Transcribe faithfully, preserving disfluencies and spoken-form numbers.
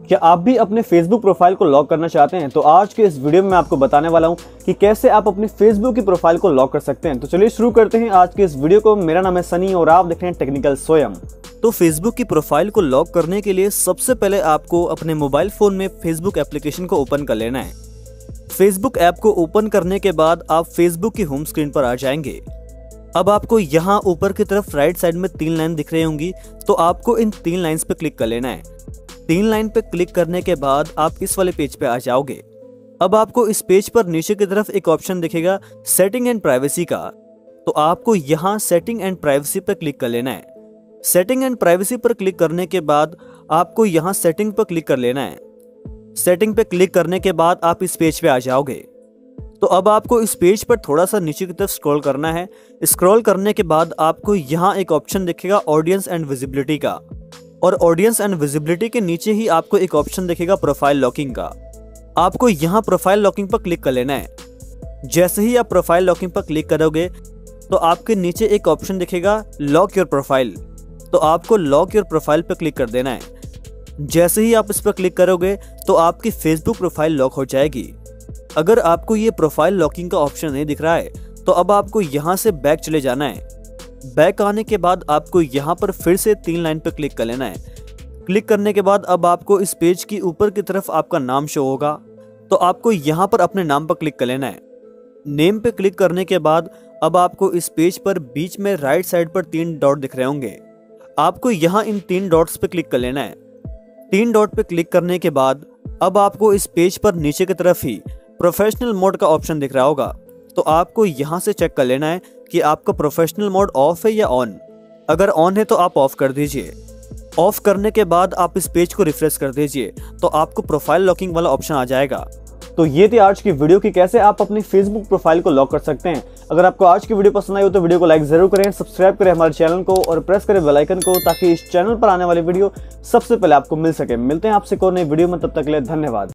क्या आप भी अपने फेसबुक प्रोफाइल को लॉक करना चाहते हैं? तो आज के इस वीडियो में मैं आपको बताने वाला हूं कि कैसे आप अपनी फेसबुक की प्रोफाइल को लॉक कर सकते हैं। तो चलिए शुरू करते हैं आज के इस वीडियो को। मेरा नाम है सनी और आप देख रहे हैं टेक्निकल स्वयं। तो फेसबुक की प्रोफाइल को लॉक करने के लिए सबसे पहले आपको अपने मोबाइल फोन में फेसबुक एप्लीकेशन को ओपन कर लेना है। फेसबुक ऐप को ओपन करने के बाद आप फेसबुक की होम स्क्रीन पर आ जाएंगे। अब आपको यहाँ ऊपर की तरफ राइट साइड में तीन लाइन दिख रही होंगी, तो आपको इन तीन लाइंस पे क्लिक कर लेना है। तीन लाइन पे क्लिक करने के बाद आप इस वाले पेज पे आ जाओगे। अब आपको इस पेज पर नीचे की तरफ एक ऑप्शन दिखेगा सेटिंग एंड प्राइवेसी का, तो आपको यहाँ सेटिंग एंड प्राइवेसी पर क्लिक कर लेना है। सेटिंग एंड प्राइवेसी पर क्लिक करने के बाद आपको यहाँ सेटिंग पर क्लिक कर लेना है। सेटिंग पे क्लिक करने के बाद आप इस पेज पे आ जाओगे। तो अब आपको इस पेज पर थोड़ा सा नीचे की तरफ स्क्रॉल करना है। स्क्रॉल करने के बाद आपको यहाँ एक ऑप्शन दिखेगा ऑडियंस एंड विजिबिलिटी का, और ऑडियंस एंड विजिबिलिटी के नीचे ही आपको एक ऑप्शन दिखेगा प्रोफाइल लॉकिंग का। आपको यहाँ प्रोफाइल लॉकिंग पर क्लिक कर लेना है। जैसे ही आप प्रोफाइल लॉकिंग पर क्लिक करोगे तो आपके नीचे एक ऑप्शन दिखेगा लॉक योर प्रोफाइल, तो आपको लॉक योर प्रोफाइल पर क्लिक कर देना है। जैसे ही आप इस पर क्लिक करोगे तो आपकी फेसबुक प्रोफाइल लॉक हो जाएगी। अगर आपको ये प्रोफाइल लॉकिंग का ऑप्शन नहीं दिख रहा है तो अब आपको यहाँ से बैक चले जाना है। बैक आने के बाद आपको यहाँ पर फिर से तीन लाइन पर क्लिक कर लेना है। क्लिक करने के बाद अब आपको इस पेज की ऊपर की तरफ आपका नाम शो होगा, तो आपको यहाँ पर अपने नाम पर क्लिक कर लेना है। नेम पे क्लिक करने के बाद अब आपको इस पेज पर बीच में राइट साइड पर तीन डॉट दिख रहे होंगे। आपको यहाँ इन तीन डॉट्स पे क्लिक कर लेना है। तीन डॉट पे क्लिक करने के बाद अब आपको इस पेज पर नीचे की तरफ ही प्रोफेशनल मोड का ऑप्शन दिख रहा होगा, तो आपको यहाँ से चेक कर लेना है कि आपका प्रोफेशनल मोड ऑफ है या ऑन। अगर ऑन है तो आप ऑफ कर दीजिए। ऑफ करने के बाद आप इस पेज को रिफ्रेश कर दीजिए तो आपको प्रोफाइल लॉकिंग वाला ऑप्शन आ जाएगा। तो ये थी आज की वीडियो की कैसे आप अपनी फेसबुक प्रोफाइल को लॉक कर सकते हैं। अगर आपको आज की वीडियो पसंद आई हो तो वीडियो को लाइक जरूर करें, सब्सक्राइब करें हमारे चैनल को और प्रेस करें बेल आइकन को, ताकि इस चैनल पर आने वाली वीडियो सबसे पहले आपको मिल सके। मिलते हैं आपसे एक और नई वीडियो में, तब तक के लिए धन्यवाद।